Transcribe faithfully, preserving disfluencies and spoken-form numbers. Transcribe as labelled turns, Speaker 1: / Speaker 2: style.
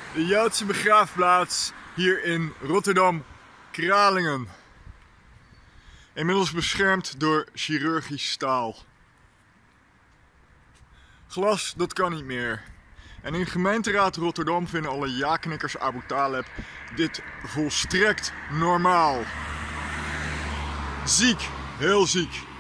Speaker 1: De Joodse begraafplaats hier in Rotterdam-Kralingen. Inmiddels beschermd door chirurgisch staal. Glas, dat kan niet meer. En in gemeenteraad Rotterdam vinden alle ja-knikkers Abu Taleb dit volstrekt normaal. Ziek, heel ziek.